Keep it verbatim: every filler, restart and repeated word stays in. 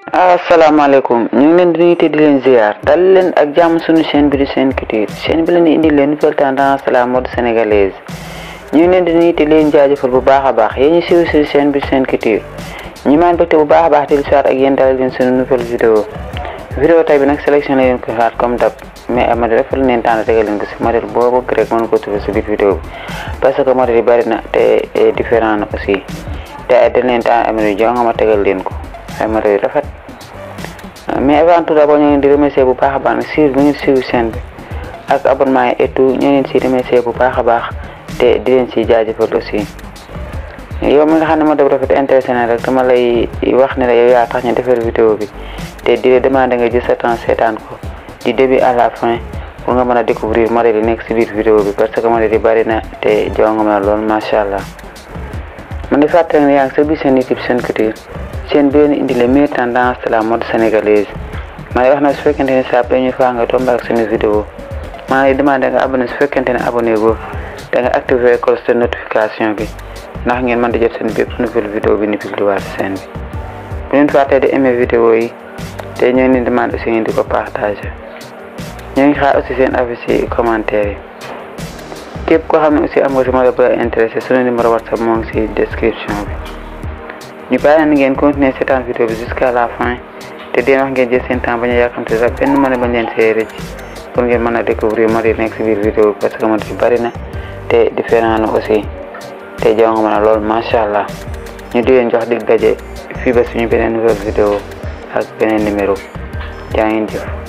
asalaamaaleykum ñu ngi leen di nuyu te di leen ziar dal leen ak jàmm suñu chaîne bi di S'en Couture chaîne bi leen di indi leen nouvelle tendance la mode sénégalaise ñu ngi leen di nuyu te leen jaajëfal bu baax a baax yéen ñu siiw si chaîne bi di S'en Couture ñu maan bëgte bu baax a baax di lu ak yéen dalal leen suñu nouvelle vidéo vidéo tay bi nag sélection la leen ko xaar comme d'hab mais am na dafa leen tànn tegal leen ko si modèle boo bëgg rek mën ko trouver si biir vidéo bi parce que modèle yi bari na te différent na aussi te dañ leen tànn am na jonga ma tegal leen ko ay modèle yu rafet mais avant tout d'abord ñu ngi leen di remercier bu baax a baax nag suivre bi ngeen suivre chaîne bi ak abonnement yi et tout ñu ngi leen si remercier bu baax a baax te di leen si jaajëfal aussi yow mi nga xam ne moo def rafet intéressé na rek dama lay wax ne la yow yaa tax ñu defar vidéo bi te di la demander nga jël sa temps seetaan ko du début à la fin pour nga mën a découvrir modèle yi nekk si biir vidéo bi parce que modèle yi bari na te jonga ma lool macha allah man di fàttali ne yaa ngi sa biir seen YouTube S'en Couture chaîne bi leen indi les meilleures tendances de la mode sénégalaise ma lay wax na su fekkente ne saa première fois nga tombé ak suñu vidéo maa lay demandé nga abonné su fekkente ne abonné go da nga activer cloche de notification bi ndax ngeen mën di jot seen bépp nouvelle vidéo bi ni publié waat chaîne bi bu leen fàttee di aimer vidéo yi te ñoo ngi leen demandé aussi ngeen di ko partager ñoo ngi xaar aussi seen avis ci commentaire yi képp koo xam ne aussi am nga si modèle bu la intéressé suñu numéro WhatsApp moo ngi si description bi ñu bàyyi na ngeen continuer seetaan vidéo bi jusqu'à la fin te deen wax ngeen jël seen temps bañ a yàkkamte sax benn mën a bañ leen see rëcc pour ngeen mën a découvrir modèle nekk si biir vidéo bi parce que modèle bari na te différent na aussi te jaw nga mën a lool macha allah ñu di leen jox dig daje fii ba suñu beneen nouvelle vidéo ak beneen numéro jaa ngeen jëf